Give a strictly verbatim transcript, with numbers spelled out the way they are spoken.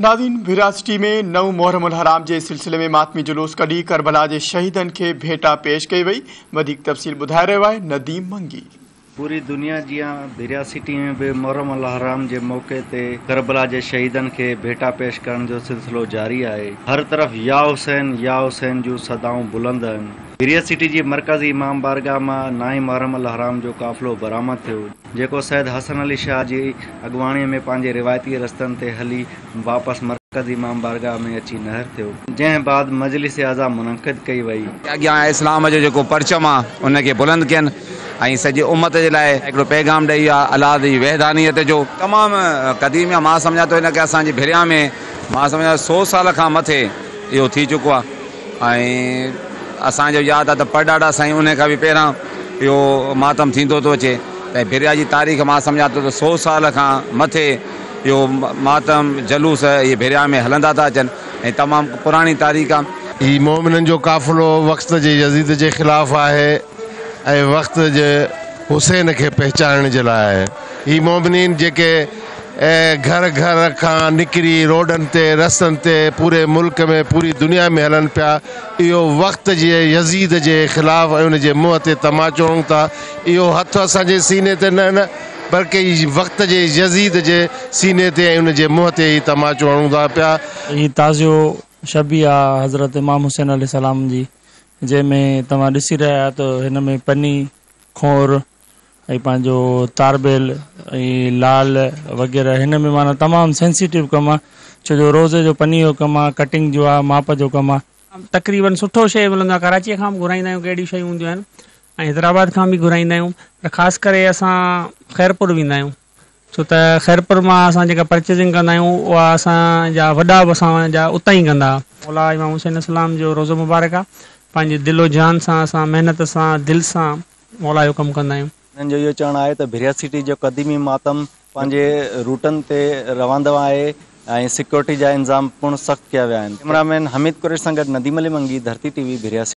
नाज़रीन, भिरा सिटी में नव मुहर्रम उल हराम के सिलसिले में मातमी जुलूस कढी करबला के शहीदन के भेटा पेश कई वही। वधिक तफ़सील बुधाए रहियो आहे नदीम मंगी। पूरी दुनिया जियां भिरा सिटी में भी मुहर्रम उल हराम के मौके ते करबला के शहीदन के भेटा पेश करण जो सिलसिलो जारी है। हर तरफ या हुसैन या हुसैन जो सदाऊं बुलंद आहिनि। भिरा सिटी की मरकज़ी इमाम बारगाह में नाई मुहर्रम उल हराम जो काफ़िलो बरामद थियो, जेको सैयद हसन अली शाह की अगवाणी में पंहिंजे रिवायती रस्तन ते हली वापस मरकज़ी इमाम बारगाह में अची नहर थियो, जंहिं बाद मजलिस आज़ा मुनक़िद कई वई। अॻियां इस्लाम जो जेको परचम आहे उनखे बुलंद कयनि ऐं सॼी उम्मत जे लाइ हिकिड़ो पैगाम ॾेई आहे अलाह जी वहदानियत जो। तमामु क़दीम आहे। मां सम्झां थो हिनखे असांजी भिरिया में मां सम्झां सौ साल खां मथे इहो थी चुको आहे ऐं असांजो यादि आहे त परॾाॾा साईं उन खां बि पहिरां इहो मातम थींदो थो अचे। त भिरिया जी तारीख़ मां सम्झां थो त सौ साल खां मथे इहो मातम जलूस इहे भिरिया में हलंदा था अचनि ऐं तमामु पुराणी तारीख़ आहे। ही मोमिननि जो काफ़िलो वक़्त जे यज़ीद जे ख़िलाफ़ आहे ऐं वक़्त जे हुसैन के पहचानण जे लाइ आहे। ही मोमिनीन जेके घर घर खां निकिरी रोडनि ते रस्तनि ते पूरे मुल्क में पूरी दुनिया में हलन पिया, इहो वक़्त जे यज़ीद जे ख़िलाफ़ ऐं उन जे मुंहं ते तमाचो हणूं था। इहो हथु असांजे सीने ते न न बल्कि वक़्त जे यज़ीद जे सीने ते ऐं उन जे मुंहं ते ई तमाचो हणूं था पिया। ही ताज़ियो शबी आहे हज़रत इमाम हुसैन अलैहिस्सलाम जी, जंहिंमें तव्हां ॾिसी रहिया त हिन में पनी खोर ऐं पंहिंजो तारबेल ऐं लाल वग़ैरह हिन में माना तमामु सेंसिटिव कमु आहे, छो जो रोज़े जो पनी जो कमु आहे, कटिंग जो आहे, माप जो कमु आहे। तक़रीबन सुठो शइ मिलंदो आहे। कराची खां बि घुराईंदा आहियूं कहिड़ी शयूं हूंदियूं आहिनि ऐं हैदराबाद खां बि घुराईंदा आहियूं। पर ख़ासि करे असां ख़ैरपुर वेंदा आहियूं, छो त ख़ैरपुर मां असां जेका परचेजिंग कंदा आहियूं उहा असांजा वॾा बि असांजा उतां ई कंदा। मौला इमाम हुसैन अलैहिस्सलाम जो रोज़ो मुबारक आहे। पंहिंजे दिलो जान सां असां महिनत सां दिलि सां मौला जो कमु कंदा आहियूं। हिननि जो इहो चवणु आहे त भिरा सिटी जो क़दीमी मातम पंहिंजे रूटनि ते रवंदो आहे ऐं सिक्योरिटी जा इंतज़ाम पूर्ण सख़्तु कया विया आहिनि। कैमरामैन हमीद कुरैश सां गॾु नदीम अली मंगी, धरती टीवी, भिरा सिटी।